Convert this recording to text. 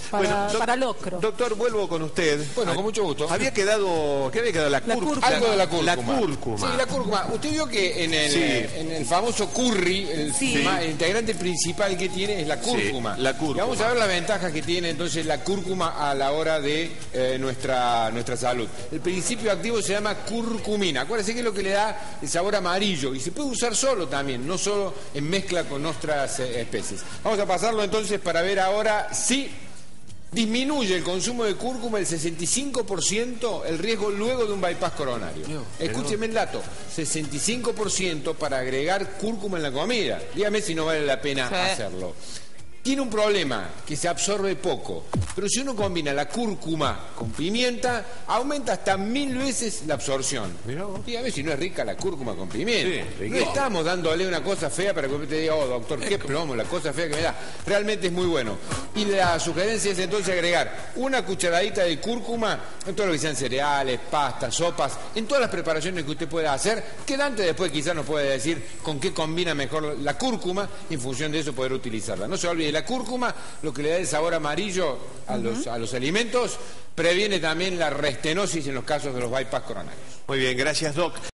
para locro. Doctor, vuelvo con usted. Bueno, con mucho gusto. ¿Qué había quedado la cúrcuma? Algo de la cúrcuma. La cúrcuma. Sí, la cúrcuma. Usted vio que en el famoso curry, el integrante principal que tiene es la cúrcuma. Sí, la cúrcuma. Y vamos a ver las ventajas que tiene entonces la cúrcuma a la hora de nuestra salud. El principio activo se llama curcumina. Acuérdense que es lo que le da el sabor amarillo. Y se puede usar solo también, no solo en mezcla con otras especies. Vamos a pasarlo entonces para ver ahora si disminuye el consumo de cúrcuma el 65% el riesgo luego de un bypass coronario. Escúcheme el dato, 65% para agregar cúrcuma en la comida. Dígame si no vale la pena hacerlo. Tiene un problema, que se absorbe poco, pero si uno combina la cúrcuma con pimienta, aumenta hasta 1000 veces la absorción. Dígame si no es rica la cúrcuma con pimienta. Sí, no estamos dándole una cosa fea para que usted diga, oh doctor, qué plomo, la cosa fea que me da. Realmente es muy bueno. Y la sugerencia es entonces agregar una cucharadita de cúrcuma en todo lo que sean cereales, pastas, sopas, en todas las preparaciones que usted pueda hacer, que Dante después quizás nos puede decir con qué combina mejor la cúrcuma y en función de eso poder utilizarla. No se olvide, la cúrcuma, lo que le da el sabor amarillo a los alimentos, previene también la restenosis en los casos de los bypass coronarios. Muy bien, gracias, Doc.